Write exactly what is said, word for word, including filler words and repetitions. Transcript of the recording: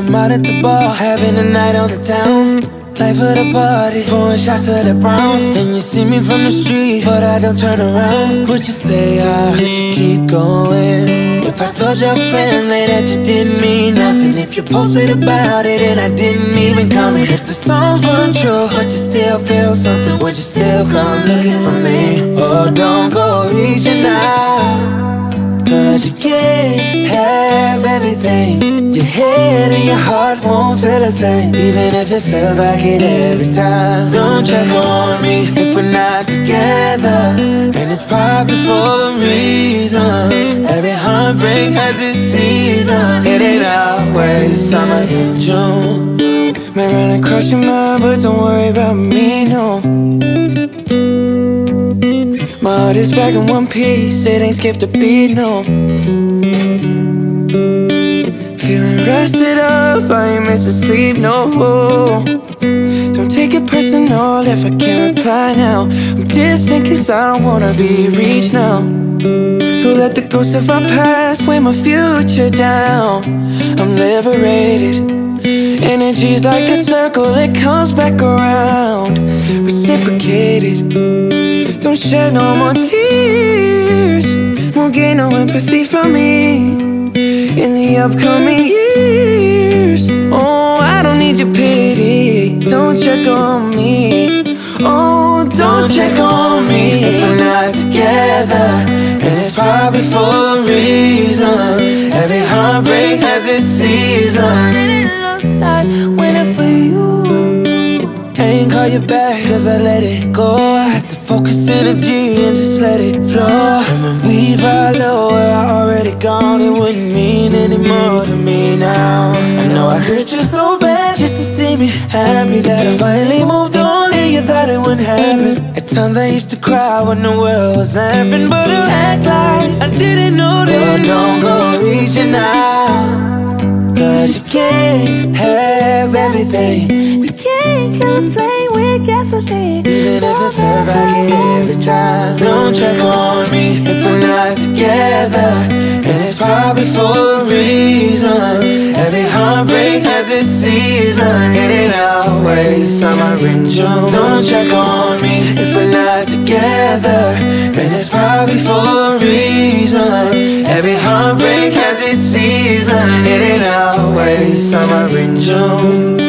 I'm out at the bar, having a night on the town. Life of the party, pouring shots of the brown. And you see me from the street, but I don't turn around. Would you say I would you keep going? If I told your family that you didn't mean nothing, if you posted about it and I didn't even comment, if the songs weren't true, but you still feel something, would you still come looking for me? Oh, don't go reaching out, cause you can't have everything. Your head and your heart won't feel the same, even if it feels like it every time. Don't check on me if we're not together, and it's probably for a reason. Every heartbreak has its season. It ain't always summer in June. May run across your mind, but don't worry about me, no. My heart is back in one piece, it ain't skipped a beat, no. Feeling rested up, I ain't missing sleep, no. Don't take it personal if I can't reply now. I'm distant cause I don't wanna be reached now. Don't let the ghosts of our past weigh my future down. I'm liberated. Energy's like a circle, it comes back around. Reciprocated. Don't shed no more tears, won't gain no empathy from me in the upcoming years. Oh, I don't need your pity, don't check on me. Oh, don't check on me if we're not together, and it's probably for a reason. Every heartbreak has its season, and it looks like winter for you. I ain't call you back cause I let it go. I had to focus energy and just let it flow. And when we follow where I already gone, it wouldn't mean any more to me now. I know I hurt you so bad just to see me happy, that I finally moved on and you thought it wouldn't happen. At times I used to cry when the world was laughing, but to act like I didn't notice. Oh, don't go reaching out, cause you can't have everything. We can't kill a flame with gasoline, even if it feels like it every time. Don't check on me if we're not together, and it's probably for a reason. Every heartbreak has its season, it ain't always summer in June. Don't check on me if we're not together, then it's probably for a reason. Every heartbreak has its season, it ain't always summer in June.